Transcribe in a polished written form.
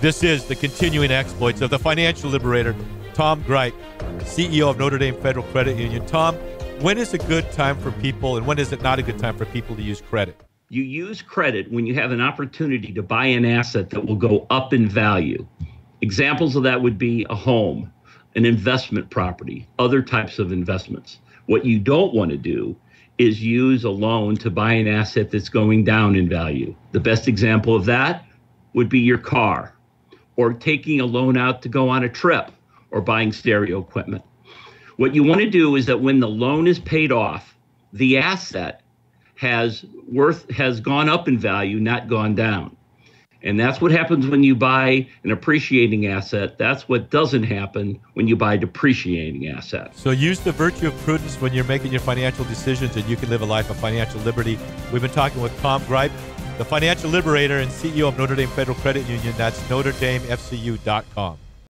This is the continuing exploits of the financial liberator, Tom Greit, CEO of Notre Dame Federal Credit Union. Tom, when is a good time for people and when is it not a good time for people to use credit? You use credit when you have an opportunity to buy an asset that will go up in value. Examples of that would be a home, an investment property, other types of investments. What you don't want to do is use a loan to buy an asset that's going down in value. The best example of that would be your car, or taking a loan out to go on a trip, or buying stereo equipment. What you want to do is that when the loan is paid off, the asset has gone up in value, not gone down. And that's what happens when you buy an appreciating asset. That's what doesn't happen when you buy depreciating assets. So use the virtue of prudence when you're making your financial decisions, and you can live a life of financial liberty. We've been talking with Tom Greit, the financial liberator and CEO of Notre Dame Federal Credit Union. That's NotreDameFCU.com.